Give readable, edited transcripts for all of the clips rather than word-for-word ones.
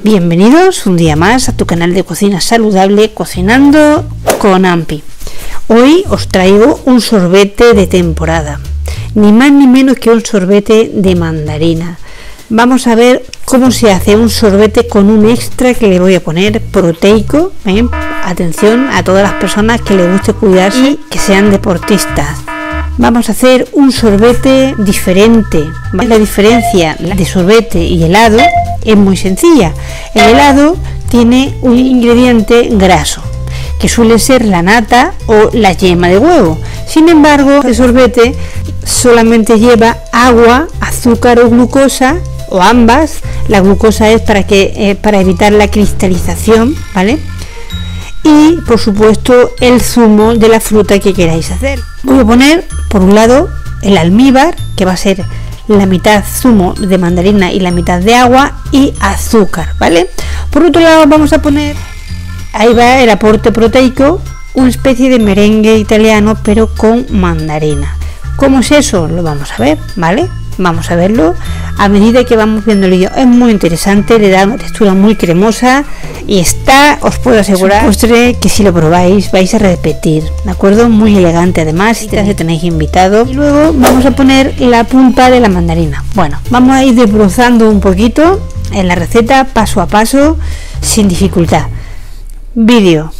Bienvenidos un día más a tu canal de cocina saludable, Cocinando con Ampi. Hoy os traigo un sorbete de temporada, ni más ni menos que un sorbete de mandarina. Vamos a ver cómo se hace un sorbete con un extra que le voy a poner proteico. Atención a todas las personas que les guste cuidarse y que sean deportistas. Vamos a hacer un sorbete diferente. La diferencia de sorbete y helado es muy sencilla. El helado tiene un ingrediente graso, que suele ser la nata o la yema de huevo. Sin embargo, el sorbete solamente lleva agua, azúcar o glucosa, o ambas. La glucosa es para evitar la cristalización, ¿vale? Y por supuesto el zumo de la fruta que queráis hacer. Voy a poner por un lado el almíbar, que va a ser la mitad zumo de mandarina y la mitad de agua, y azúcar, ¿vale? Por otro lado vamos a poner, ahí va el aporte proteico, una especie de merengue italiano pero con mandarina. ¿Cómo es eso? Lo vamos a ver, ¿vale? Vamos a verlo a medida que vamos viendo el vídeo. Es muy interesante, le da una textura muy cremosa y os puedo asegurar, es un postre que si lo probáis vais a repetir, ¿de acuerdo? Muy elegante además, si tenéis invitado. Y luego vamos a poner la pulpa de la mandarina. Bueno, vamos a ir desbrozando un poquito en la receta paso a paso, sin dificultad. Vídeo.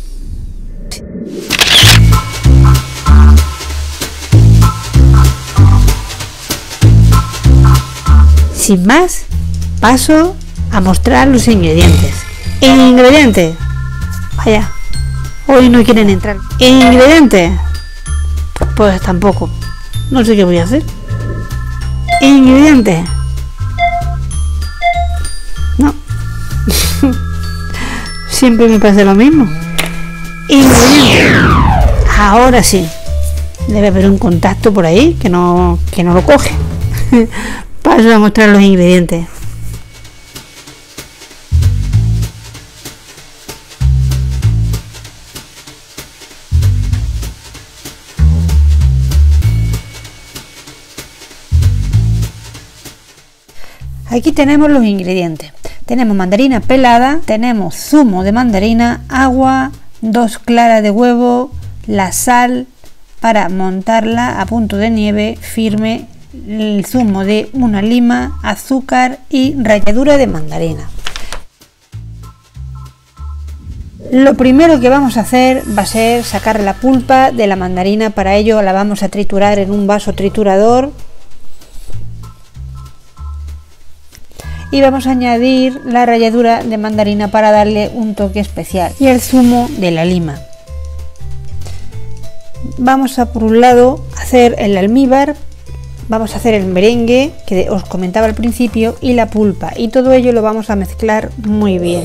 Sin más, paso a mostrar los ingredientes. Ingredientes, vaya, hoy no quieren entrar. Ingredientes, pues tampoco, no sé qué voy a hacer. Ingredientes, no, siempre me pasa lo mismo. Ingredientes, ahora sí, debe haber un contacto por ahí que no lo coge. Paso a mostrar los ingredientes. Aquí tenemos los ingredientes. Tenemos mandarina pelada, tenemos zumo de mandarina, agua, 2 claras de huevo, la sal para montarla a punto de nieve firme, el zumo de una lima, azúcar y ralladura de mandarina. Lo primero que vamos a hacer va a ser sacar la pulpa de la mandarina. Para ello la vamos a triturar en un vaso triturador y vamos a añadir la ralladura de mandarina para darle un toque especial y el zumo de la lima. Vamos a por un lado hacer el almíbar. Vamos a hacer el merengue que os comentaba al principio y la pulpa, y todo ello lo vamos a mezclar muy bien.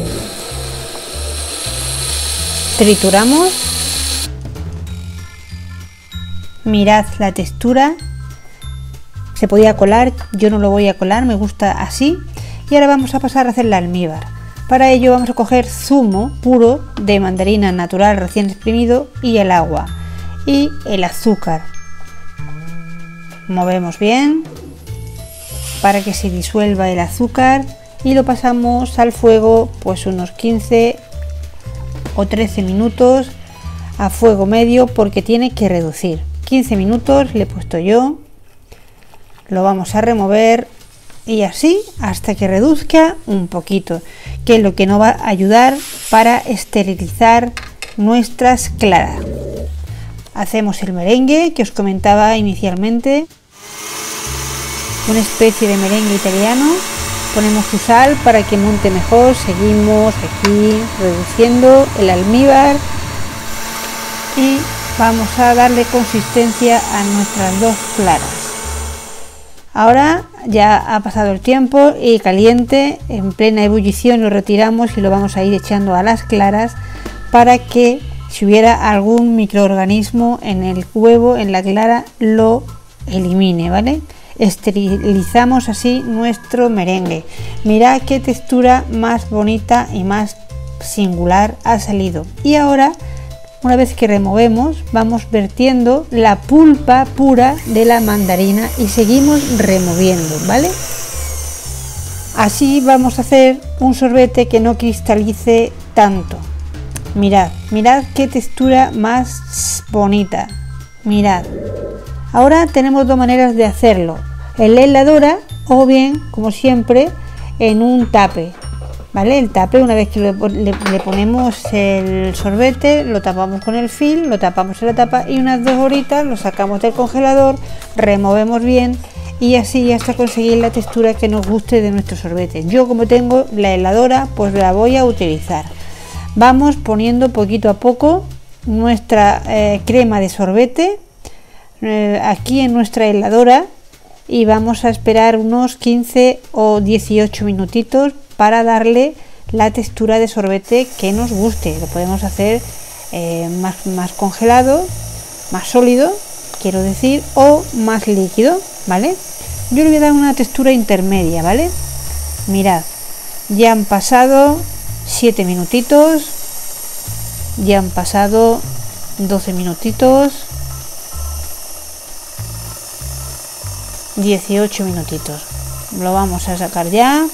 Trituramos. Mirad la textura. Se podía colar, yo no lo voy a colar, me gusta así. Y ahora vamos a pasar a hacer el almíbar. Para ello vamos a coger zumo puro de mandarina natural recién exprimido y el agua y el azúcar. Movemos bien para que se disuelva el azúcar y lo pasamos al fuego pues unos 15 o 13 minutos a fuego medio, porque tiene que reducir. 15 minutos le he puesto yo. Lo vamos a remover y así hasta que reduzca un poquito, que es lo que nos va a ayudar para esterilizar nuestras claras. Hacemos el merengue que os comentaba inicialmente, una especie de merengue italiano. Ponemos su sal para que monte mejor. Seguimos aquí reduciendo el almíbar y vamos a darle consistencia a nuestras 2 claras. Ahora ya ha pasado el tiempo y caliente, en plena ebullición, lo retiramos y lo vamos a ir echando a las claras para que, si hubiera algún microorganismo en el huevo, en la clara, lo elimine, ¿vale? Esterilizamos así nuestro merengue. Mirad qué textura más bonita y más singular ha salido. Y ahora, una vez que removemos, vamos vertiendo la pulpa pura de la mandarina y seguimos removiendo, ¿vale? Así vamos a hacer un sorbete que no cristalice tanto. Mirad, mirad qué textura más bonita. Mirad. Ahora tenemos dos maneras de hacerlo: en la heladora o bien, como siempre, en un tape. ¿Vale? El tape, una vez que le ponemos el sorbete, lo tapamos con el film, lo tapamos en la tapa y unas 2 horitas lo sacamos del congelador, removemos bien y así hasta conseguir la textura que nos guste de nuestro sorbete. Yo, como tengo la heladora, pues la voy a utilizar. Vamos poniendo poquito a poco nuestra crema de sorbete aquí en nuestra heladora y vamos a esperar unos 15 o 18 minutitos para darle la textura de sorbete que nos guste. Lo podemos hacer más congelado, más sólido, quiero decir, o más líquido, ¿vale? Yo le voy a dar una textura intermedia, ¿vale? Mirad, ya han pasado 7 minutitos, ya han pasado 12 minutitos, 18 minutitos. Lo vamos a sacar ya.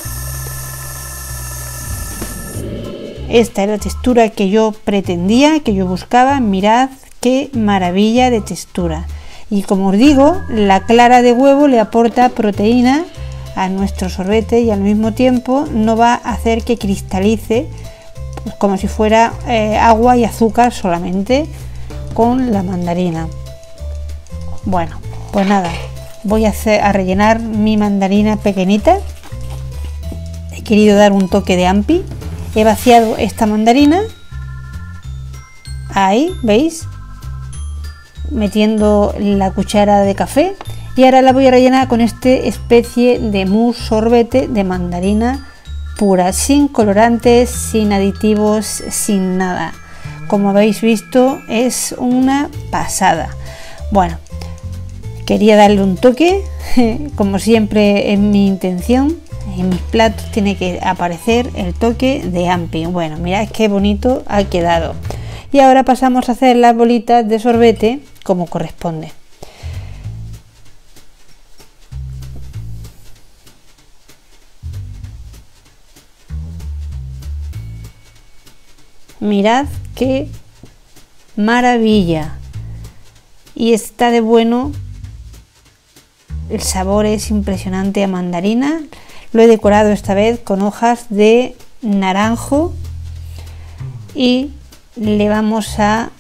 Esta es la textura que yo pretendía, que yo buscaba. Mirad qué maravilla de textura. Y como os digo, la clara de huevo le aporta proteína a nuestro sorbete y al mismo tiempo no va a hacer que cristalice, pues, como si fuera agua y azúcar solamente con la mandarina. Bueno, pues nada, voy a rellenar mi mandarina pequeñita. He querido dar un toque de ampi. He vaciado esta mandarina, ahí, ¿veis? Metiendo la cuchara de café y ahora la voy a rellenar con esta especie de mousse sorbete de mandarina pura, sin colorantes, sin aditivos, sin nada. Como habéis visto, es una pasada. Bueno, quería darle un toque, como siempre es mi intención. En mis platos tiene que aparecer el toque de ampi. Bueno, mirad qué bonito ha quedado. Y ahora pasamos a hacer las bolitas de sorbete como corresponde. Mirad qué maravilla. Y está de bueno. El sabor es impresionante a mandarina. Lo he decorado esta vez con hojas de naranjo y le vamos a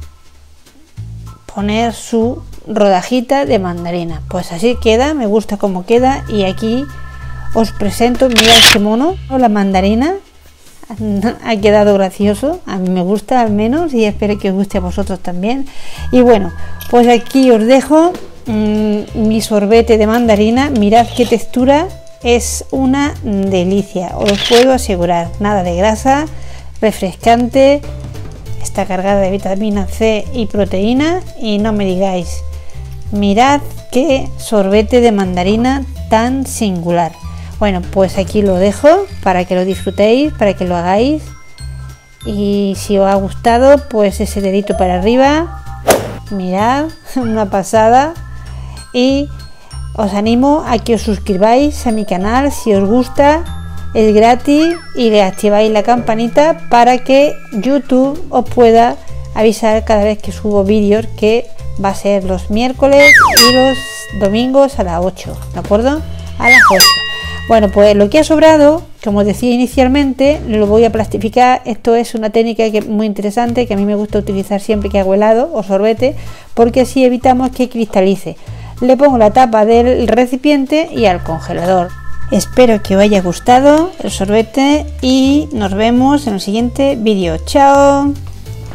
poner su rodajita de mandarina. Pues así queda, me gusta cómo queda. Y aquí os presento, mirad qué mono, la mandarina. Ha quedado gracioso, a mí me gusta al menos y espero que os guste a vosotros también. Y bueno, pues aquí os dejo mi sorbete de mandarina. Mirad qué textura. Es una delicia, os lo puedo asegurar. Nada de grasa, refrescante, está cargada de vitamina C y proteína y no me digáis. Mirad qué sorbete de mandarina tan singular. Bueno, pues aquí lo dejo para que lo disfrutéis, para que lo hagáis y si os ha gustado, pues ese dedito para arriba. Mirad, una pasada. Y os animo a que os suscribáis a mi canal si os gusta, es gratis y le activáis la campanita para que YouTube os pueda avisar cada vez que subo vídeos, que va a ser los miércoles y los domingos a las 8, ¿de acuerdo? A las 8. Bueno, pues lo que ha sobrado, como os decía inicialmente, lo voy a plastificar. Esto es una técnica muy interesante que a mí me gusta utilizar siempre que hago helado o sorbete, porque así evitamos que cristalice. Le pongo la tapa del recipiente y al congelador. Espero que os haya gustado el sorbete y nos vemos en el siguiente vídeo. ¡Chao!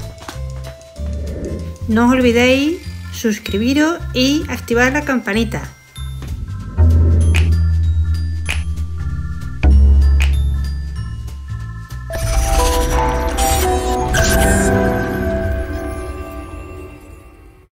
No os olvidéis suscribiros y activar la campanita.